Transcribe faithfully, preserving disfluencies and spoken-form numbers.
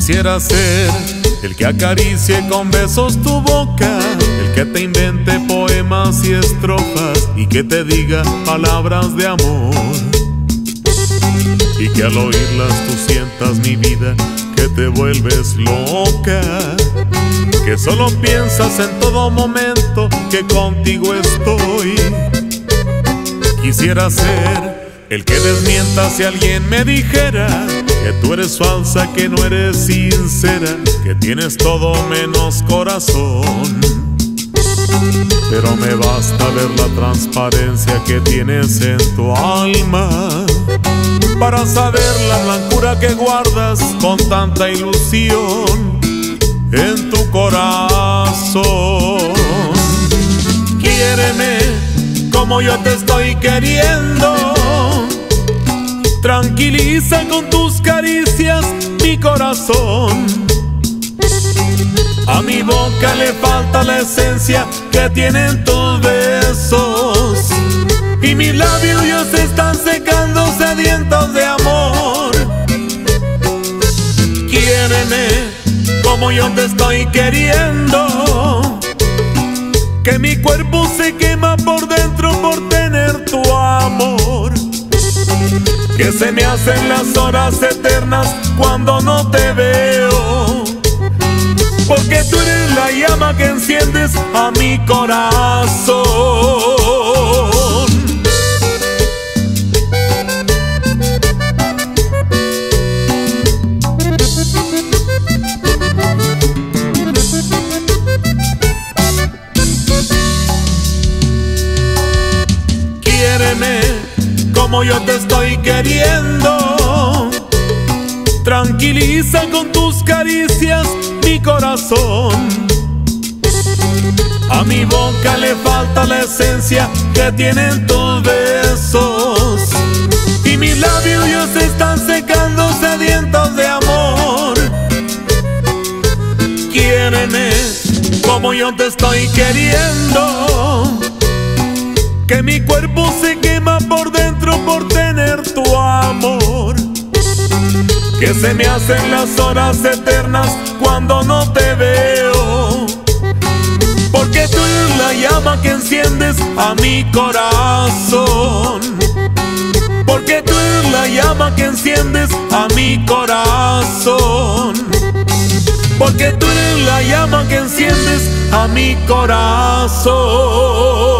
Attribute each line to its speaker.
Speaker 1: Quisiera ser el que acaricie con besos tu boca, el que te invente poemas y estrofas y que te diga palabras de amor, y que al oírlas tú sientas, mi vida, que te vuelves loca, que solo piensas en todo momento que contigo estoy. Quisiera ser el que desmienta si alguien me dijera que tú eres falsa, que no eres sincera, que tienes todo menos corazón. Pero me basta ver la transparencia que tienes en tu alma para saber la blancura que guardas con tanta ilusión en tu corazón. Quiéreme como yo te estoy queriendo, tranquiliza con tus caricias mi corazón. A mi boca le falta la esencia que tienen tus besos, y mis labios ya se están secando sedientos de amor. Quiéreme como yo te estoy queriendo, que mi cuerpo se quema por dentro por tener tu amor, que se me hacen las horas eternas cuando no te veo, porque tú eres la llama que enciendes a mi corazón. Quiéreme como yo te estoy queriendo, tranquiliza con tus caricias mi corazón. A mi boca le falta la esencia que tienen tus besos, y mis labios ya se están secando sedientos de amor. Quiéreme como yo te estoy queriendo, que mi cuerpo se quema por dentro por tener tu amor, que se me hacen las horas eternas cuando no te veo, porque tú eres la llama que enciendes a mi corazón, porque tú eres la llama que enciendes a mi corazón, porque tú eres la llama que enciendes a mi corazón.